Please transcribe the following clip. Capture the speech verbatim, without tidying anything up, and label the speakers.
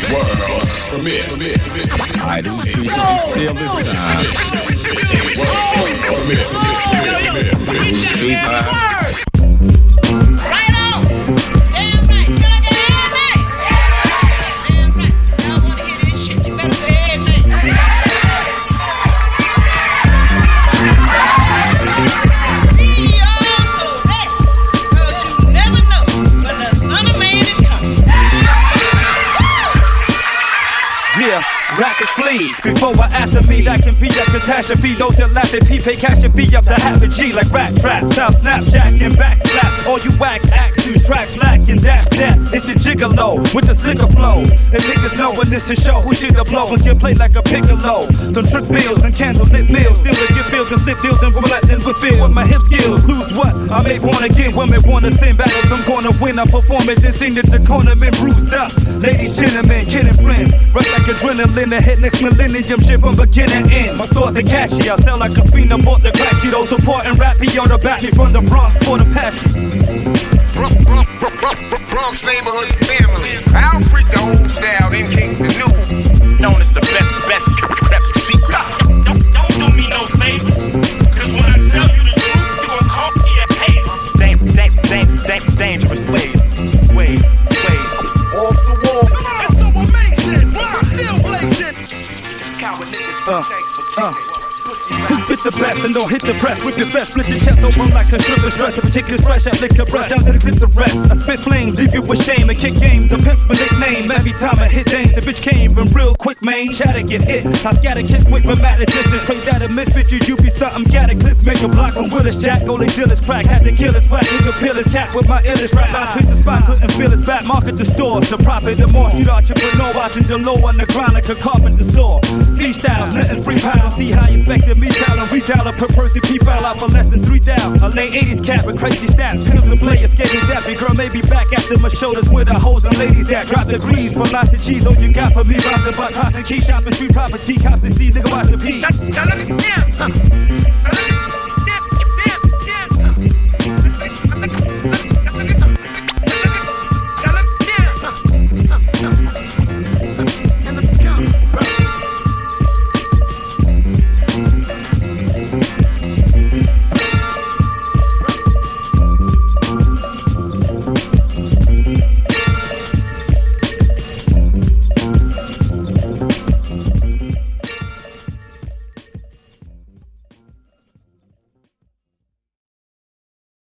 Speaker 1: World premiere.
Speaker 2: Idol still this time.
Speaker 1: World premiere.
Speaker 3: Right on! Damn right! Can I get damn right? Damn right! Now I wanna hear this shit. You better say damn right. See y'all so ready. Cause you never know when the summer man is coming.
Speaker 4: Yeah, rappers flee before I answer me. That can be a catastrophe. Those that laugh at P pay cash and be up the happy G like rap trap, South Snapchat and backslap. All you whack acts whose tracks lack and that's that. It's the gigolo with the slicker flow. And niggas know when this is show who should have blow and get played like a piccolo. Them trick bills and candle lit meals, still to get bills and slip deals and bulletin fulfill with my hip skills. Lose what? I may wanna get women wanna sing battles. I'm gonna win. I perform it, then sing it to corner men bruised up. Ladies, gentlemen, kin and friends, rush like adrenaline. The hit next millennium shit from beginning to end. My thoughts are catchy. I sell like a fiend. I bought the crack Cheetos, supporting rap. He ought to back me from the Bronx for the passion.
Speaker 5: Bronx neighborhood family. I'll freak the old style, then kick the new. Known as the best, best, best secret. Don't, don't do me no favors. Cause when I tell you the truth, you gon' call me a hater. Dang, dang, dang, dang, dangerous ways. Ways, ways. Off the wall. It's so amazing. Why still blazing? Coward niggas.
Speaker 4: Uh, uh. Who spit the best and don't hit the press? With your best, split your chest open like a strip of stress. A particular fresh, I lick a breath, down to the clip the rest. I spit flame, leave you with shame. A kick game, the pimp's my nickname. Every time I hit Dame, the bitch came and real quick, man. Shatter get hit, I scatter kick quick from at a distance. Straight that a misfit, you, you be something cataclysm. Make a block from Willis Jack, only deal is crack. Had to kill his whack, nigga peel his cat with my illest rap. I tricked the spot, couldn't feel his back. Market the stores, the profit, the more street entrepreneur. Watching the low on the ground like a carpenter store. Freestyles, nothing free pound. See how you expected me. Talent, retailer per person, people out for less than three down. A late eighties cat with crazy stats. Pimps and players getting dappy. Girl may be back after my shoulders with the hoes and ladies that drop the grease. For lots of cheese, all you got for me. Robbed the buck, hops and key shopping, street property, cops and see, nigga watch the pee.
Speaker 5: Now look at him. Now look at